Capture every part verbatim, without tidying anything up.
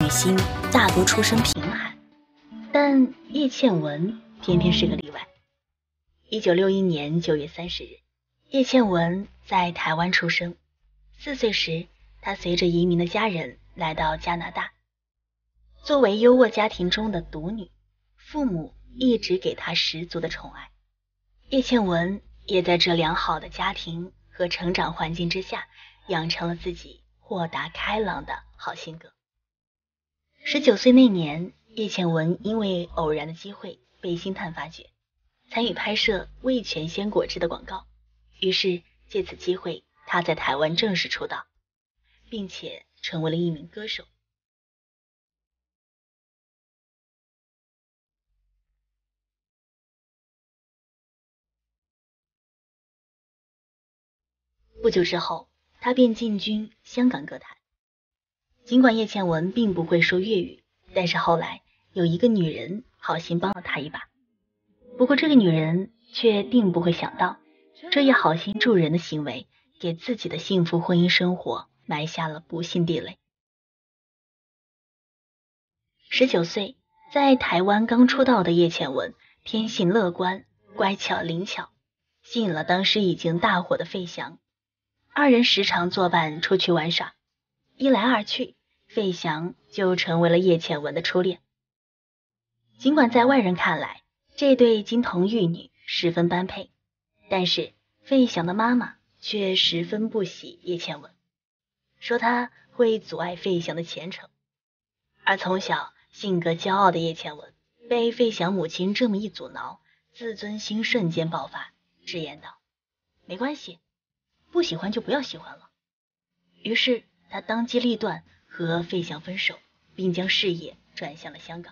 女星大多出身贫寒，但叶倩文偏偏是个例外。一九六一年九月三十日，叶倩文在台湾出生。四岁时，她随着移民的家人来到加拿大。作为优渥家庭中的独女，父母一直给她十足的宠爱。叶倩文也在这良好的家庭和成长环境之下，养成了自己豁达开朗的好性格。十九岁那年，叶倩文因为偶然的机会被星探发掘，参与拍摄味全鲜果汁的广告，于是借此机会，她在台湾正式出道，并且成为了一名歌手。不久之后，她便进军香港歌坛。尽管叶倩文并不会说粤语，但是后来有一个女人好心帮了她一把。不过这个女人却并不会想到，这一好心助人的行为给自己的幸福婚姻生活埋下了不幸地雷。十九岁，在台湾刚出道的叶倩文天性乐观、乖巧灵巧，吸引了当时已经大火的费翔。二人时常作伴出去玩耍，一来二去，费翔就成为了叶倩文的初恋。尽管在外人看来，这对金童玉女十分般配，但是费翔的妈妈却十分不喜叶倩文，说她会阻碍费翔的前程。而从小性格骄傲的叶倩文被费翔母亲这么一阻挠，自尊心瞬间爆发，直言道：没关系，不喜欢就不要喜欢了。于是他当机立断和费翔分手，并将事业转向了香港。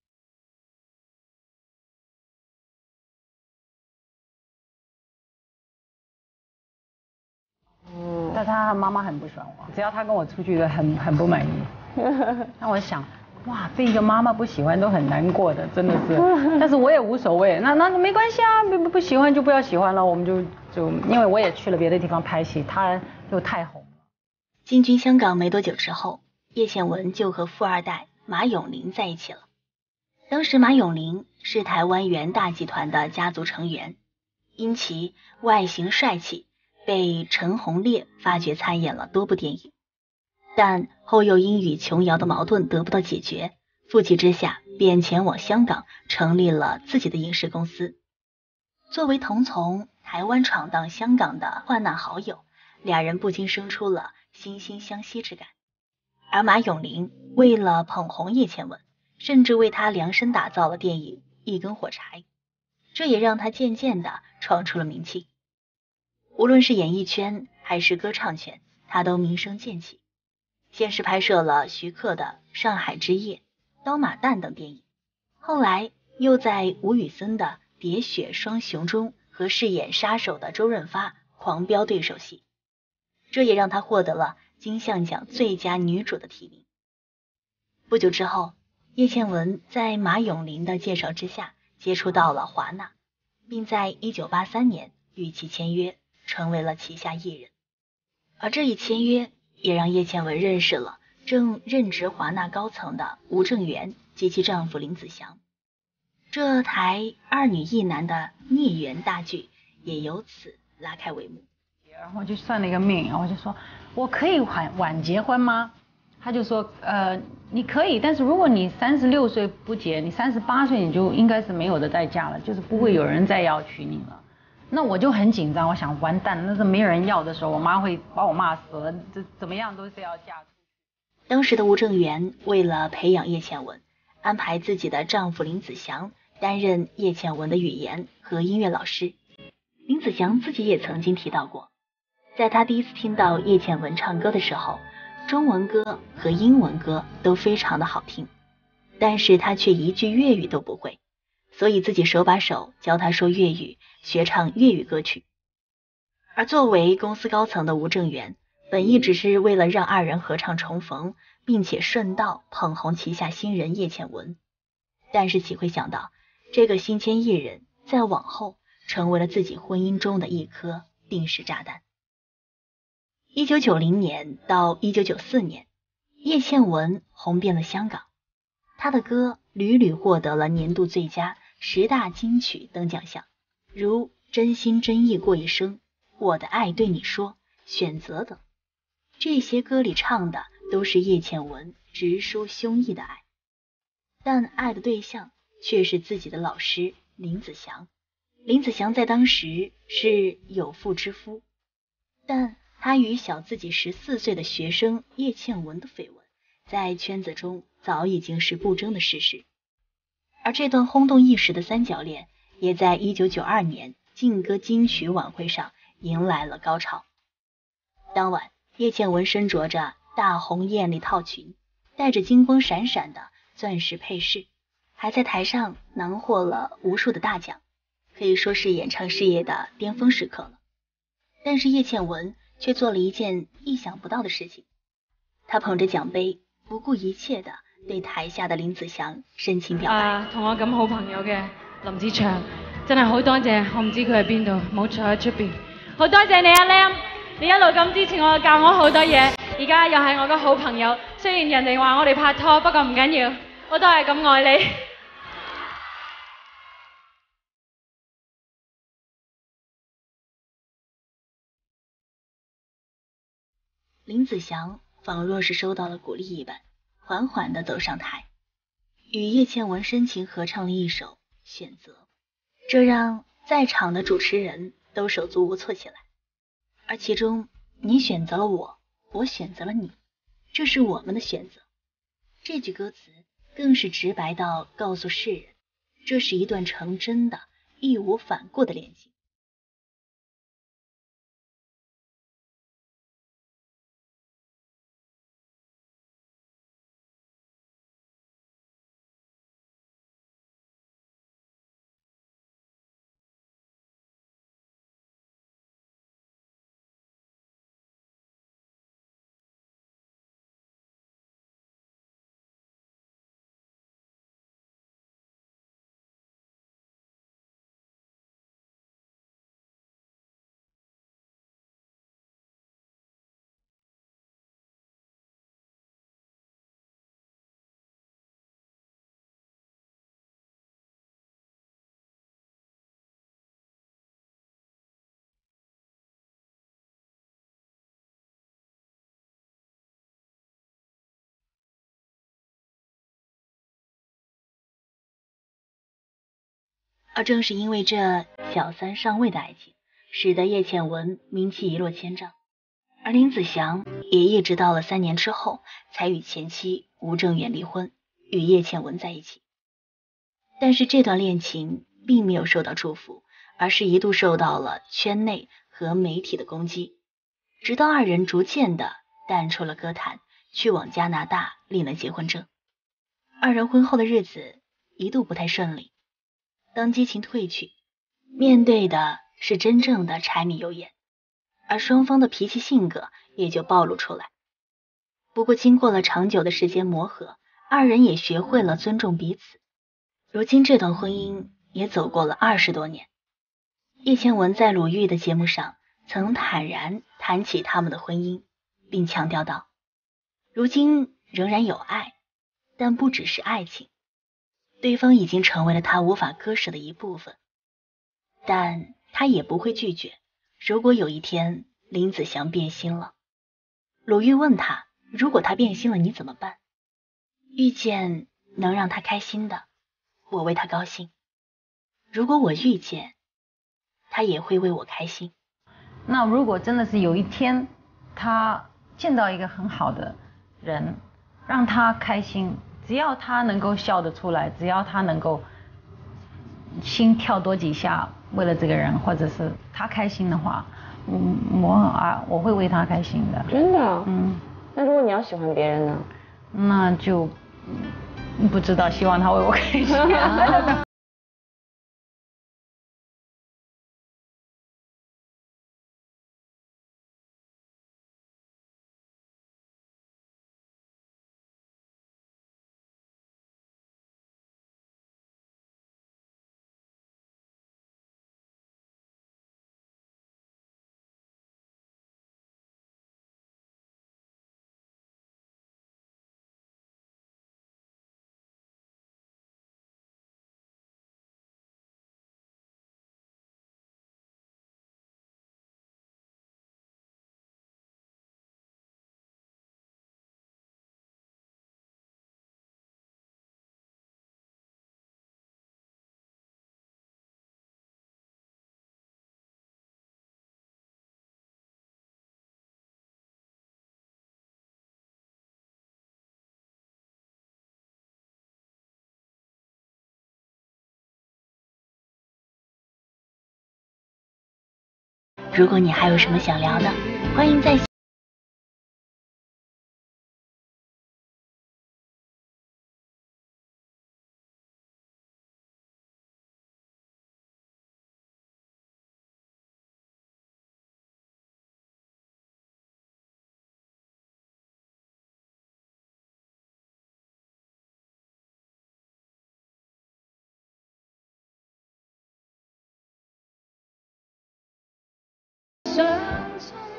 嗯，但他妈妈很不喜欢我，只要他跟我出去的很很不满意。那我想，哇，被一个妈妈不喜欢都很难过的，真的是。但是我也无所谓，那那没关系啊，不不喜欢就不要喜欢了，我们就就因为我也去了别的地方拍戏，他又太红了。 进军香港没多久之后，叶倩文就和富二代马永林在一起了。当时马永林是台湾元大集团的家族成员，因其外形帅气，被陈鸿烈发掘参演了多部电影。但后又因与琼瑶的矛盾得不到解决，负气之下便前往香港成立了自己的影视公司。作为同从台湾闯荡香港的患难好友，俩人不禁生出了惺惺相惜之感。而马永林为了捧红叶倩文，甚至为她量身打造了电影《一根火柴》，这也让她渐渐地闯出了名气。无论是演艺圈还是歌唱圈，她都名声渐起。先是拍摄了徐克的《上海之夜》、《刀马旦》等电影，后来又在吴宇森的《喋血双雄》中和饰演杀手的周润发狂飙对手戏，这也让她获得了金像奖最佳女主的提名。不久之后，叶倩文在马永林的介绍之下接触到了华纳，并在一九八三年与其签约，成为了旗下艺人。而这一签约也让叶倩文认识了正任职华纳高层的吴正元及其丈夫林子祥，这台二女一男的孽缘大剧也由此拉开帷幕。 然后就算了一个命，然后我就说我可以晚晚结婚吗？他就说呃你可以，但是如果你三十六岁不结，你三十八岁你就应该是没有的代价了，就是不会有人再要娶你了。那我就很紧张，我想完蛋了，那是没有人要的时候，我妈会把我骂死了，这怎么样都是要嫁出去。 当时的吴正元为了培养叶倩文，安排自己的丈夫林子祥担任叶倩文的语言和音乐老师。林子祥自己也曾经提到过，在他第一次听到叶倩文唱歌的时候，中文歌和英文歌都非常的好听，但是他却一句粤语都不会，所以自己手把手教他说粤语，学唱粤语歌曲。而作为公司高层的吴正元，本意只是为了让二人合唱重逢，并且顺道捧红旗下新人叶倩文。但是岂会想到，这个新签艺人在往后成为了自己婚姻中的一颗定时炸弹。一九九零年到一九九四年， 叶倩文红遍了香港，她的歌屡屡获得了年度最佳、十大金曲等奖项，如《真心真意过一生》、《我的爱对你说》、《选择》等。这些歌里唱的都是叶倩文直抒胸臆的爱，但爱的对象却是自己的老师林子祥。林子祥在当时是有妇之夫，但他与小自己十四岁的学生叶倩文的绯闻，在圈子中早已经是不争的事实。而这段轰动一时的三角恋，也在一九九二年劲歌金曲晚会上迎来了高潮。当晚，叶倩文身着着大红艳丽套裙，戴着金光闪闪的钻石配饰，还在台上囊获了无数的大奖，可以说是演唱事业的巅峰时刻了。但是叶倩文却做了一件意想不到的事情，她捧着奖杯，不顧一切地對台下的林子祥深情表白。 啊，同我咁好朋友嘅林子祥，真係好多謝，我唔知佢喺邊度，冇坐喺出邊。好多謝你啊 Lam， 你一路咁支持我，教我好多嘢，而家又係我個好朋友。雖然人哋話我哋拍拖，不過唔緊要，我都係咁愛你。 林子祥仿若是收到了鼓励一般，缓缓地走上台，与叶倩文深情合唱了一首《选择》，这让在场的主持人都手足无措起来。而其中，你选择了我，我选择了你，这是我们的选择。这句歌词更是直白到告诉世人，这是一段成真的、义无反顾的恋情。而正是因为这小三上位的爱情，使得叶倩文名气一落千丈，而林子祥也一直到了三年之后才与前妻吴正元离婚，与叶倩文在一起。但是这段恋情并没有受到祝福，而是一度受到了圈内和媒体的攻击，直到二人逐渐的淡出了歌坛，去往加拿大领了结婚证。二人婚后的日子一度不太顺利，当激情褪去，面对的是真正的柴米油盐，而双方的脾气性格也就暴露出来。不过经过了长久的时间磨合，二人也学会了尊重彼此。如今这段婚姻也走过了二十多年。叶倩文在鲁豫的节目上曾坦然谈起他们的婚姻，并强调道，如今仍然有爱，但不只是爱情，对方已经成为了他无法割舍的一部分，但他也不会拒绝。如果有一天林子祥变心了，鲁豫问他，如果他变心了你怎么办？遇见能让他开心的，我为他高兴，如果我遇见他也会为我开心。 那如果真的是有一天他见到一个很好的人，让他开心，只要他能够笑得出来，只要他能够心跳多几下，为了这个人，或者是他开心的话，嗯，我啊我会为他开心的。 真的？ 嗯。 那如果你要喜欢别人呢？ 那就、嗯、不知道，希望他为我开心。 如果你还有什么想聊的，欢迎在深深